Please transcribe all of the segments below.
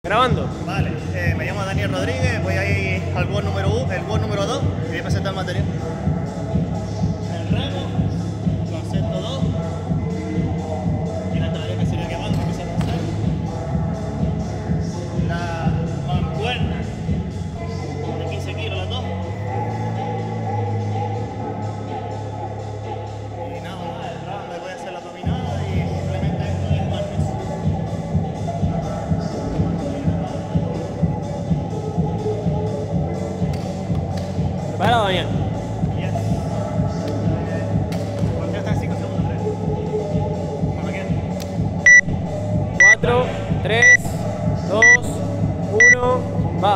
Grabando. Vale, me llamo Daniel Rodríguez, voy a ir al WOD número 1, el WOD número 2 y voy a presentar el material. El remo, concepto 2 y la tarea que sería que vamos a empezar a hacer. La mancuerna de 15 kilos las dos. Y nada, el round voy a hacer la dominada y simplemente esto es martes. ¿Preparado, Daniel? Yes. ¿Cuánto está en 5 segundos? 3. Cuando quieras. 4, 3, 2, 1, va.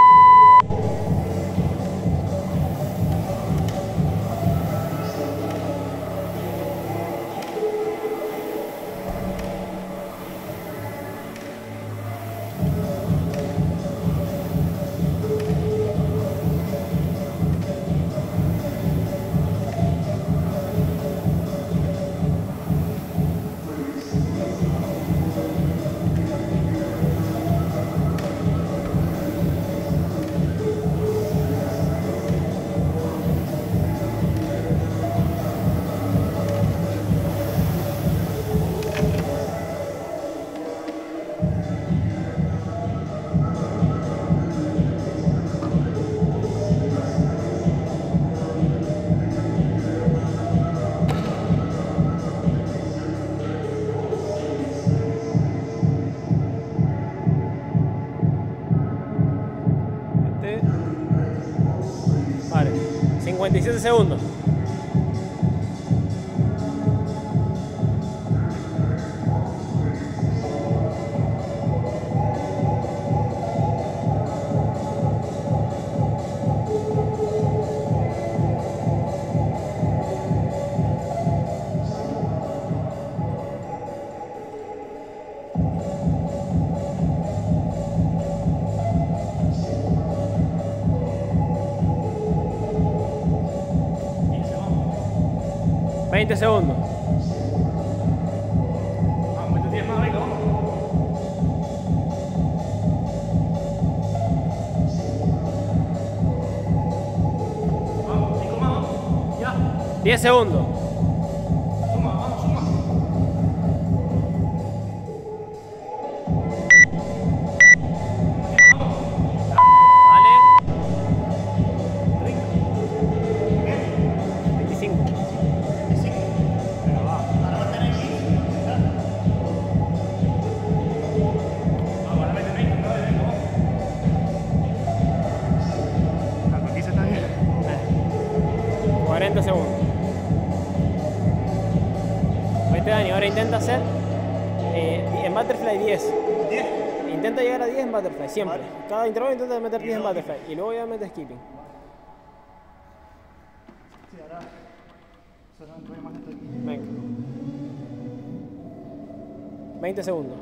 Vale, 57 segundos. Vamos. 20 segundos. Vamos, mete 10 más, venga, vamos. Vamos, 5 más, vamos. Ya. 10 segundos. Suma, vamos, suma. Vale. 30. 25. 25. Venga, va. Ahora va a tener 15. Vamos, ahora mete 20, ¿no? Venga, vamos. Con 15 está bien. 40 segundos. Vete, Dani, ahora intenta hacer en butterfly 10. 10. Intenta llegar a 10 en butterfly, siempre. Vale. Cada intervalo intenta meter 10 en luego butterfly. Y luego ya metes skipping. Sí, ahora. Solamente voy más lento aquí. Venga. 20 segundos.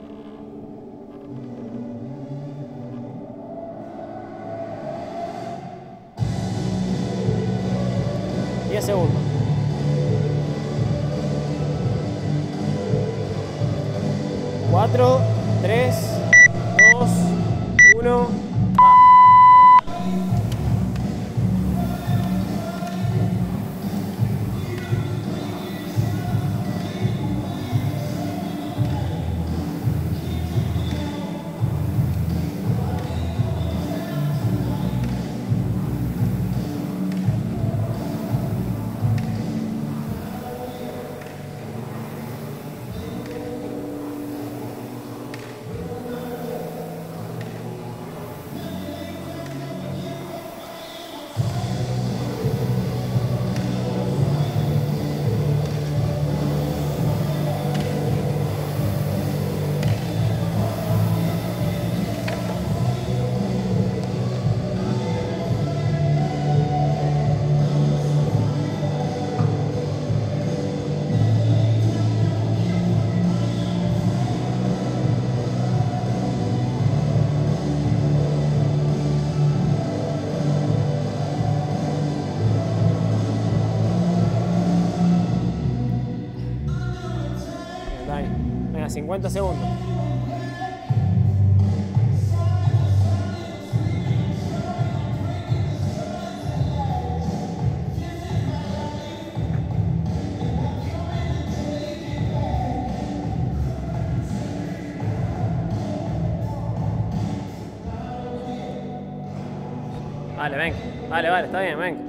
Diez segundos. 4, 3, 2, 1, va. Venga, 50 segundos. Vale, venga. Vale, vale, está bien, venga.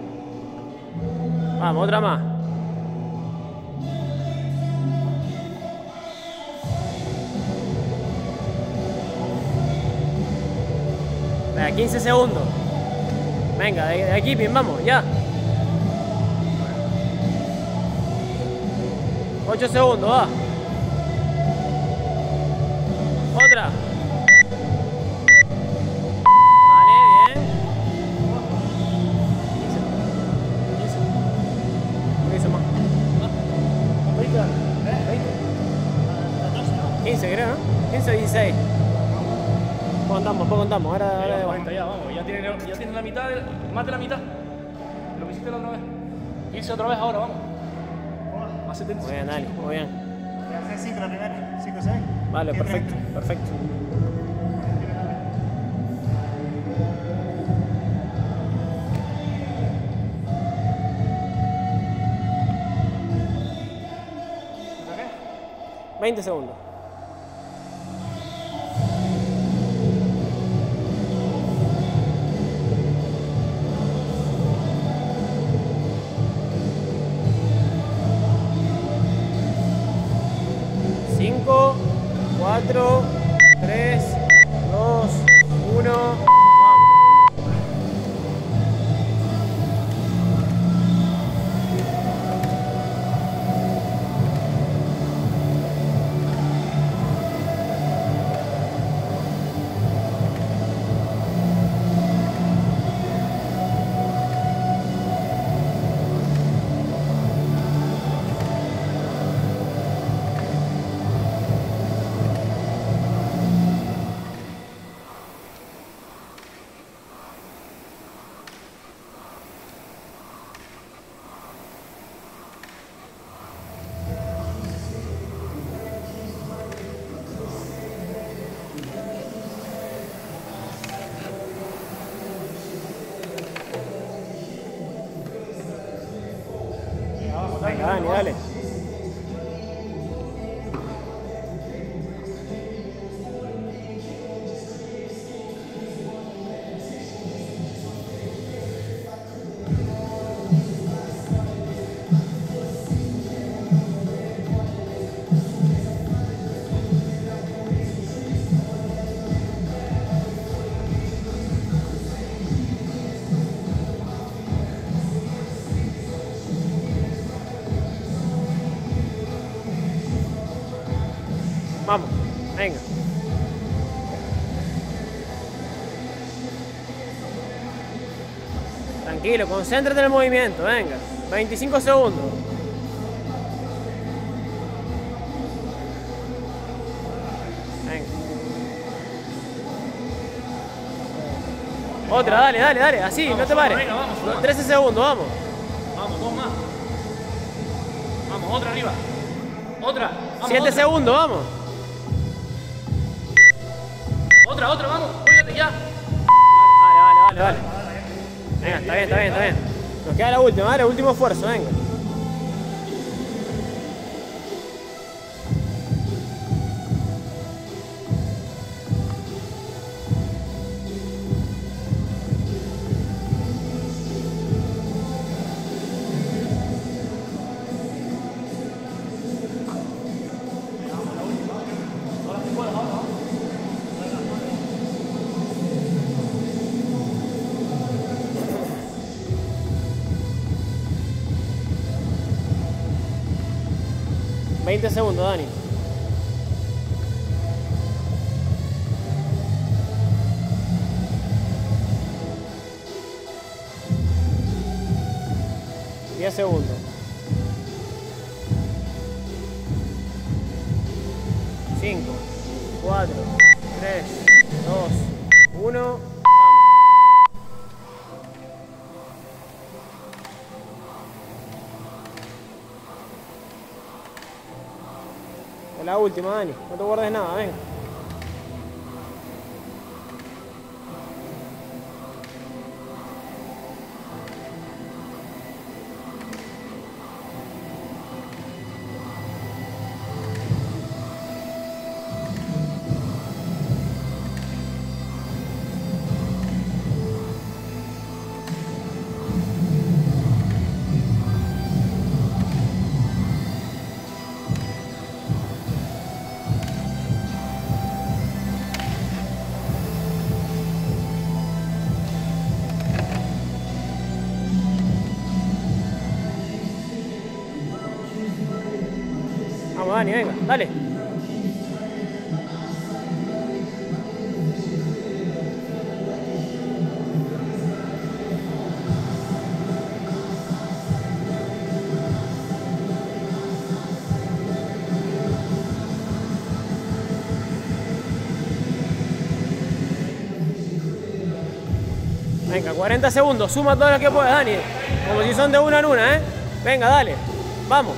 Vamos, otra más. Venga, 15 segundos. Venga, de aquí, bien, vamos, ya. 8 segundos, va. Otra. Vale, bien. 15 más. 15 creo, ¿no? 15 o 16. Poco contamos, ahora de 40 ya, vamos, ya tiene la mitad, más de la mitad. Lo que hiciste la otra vez. 15 otra vez ahora, vamos. A 70. Muy bien, Dani, muy bien. Voy a hacer 5 la primera, 5, 6. Vale, perfecto, perfecto. ¿Qué? 20 segundos. Cinco, 4, 3, 2, 1. Vamos. Venga, Dani, dale. Vamos, venga. Tranquilo, concéntrate en el movimiento, venga. 25 segundos. Venga. Otra, dale, dale, dale. Así, Vamos, no te pares. venga, vamos. 13 segundos, vamos. Vamos, dos más. Vamos, otra arriba. Otra. Vamos, 7 otra. segundos, vamos. Otra, vamos. Cuídate ya. Vale. Venga, está bien, está bien, está bien. Nos queda la última, ¿vale? Último esfuerzo, venga. $20 segundos, Dani. $10 segundos. 5, 4, 3, 2, 1. Vamos. Es la última, Dani. No te guardes nada, venga. Dani, venga, dale. Venga, 40 segundos, suma todo lo que puedas, Dani. Como si son de una en una, ¿eh? Venga, dale, vamos.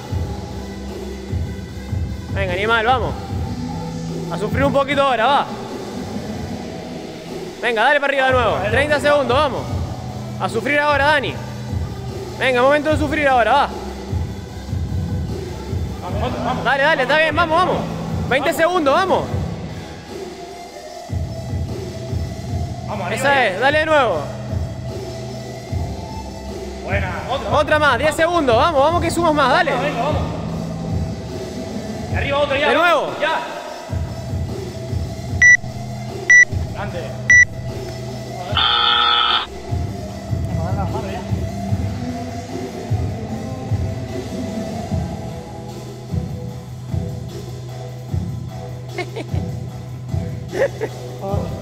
Venga, animal, vamos. A sufrir un poquito ahora, va. Venga, dale para arriba de nuevo. 30 segundos, vamos. A sufrir ahora, Dani. Venga, momento de sufrir ahora, va. Vamos. Dale, dale, está bien, vamos, vamos. 20 segundos, vamos. Vamos, arriba. Esa es, dale de nuevo. Buena, otra. Otra más, 10 segundos, vamos, vamos que sumas más, dale. Venga, vamos. Y arriba otro ya. De nuevo. Ya. Grande. Vamos a dar las manos ya.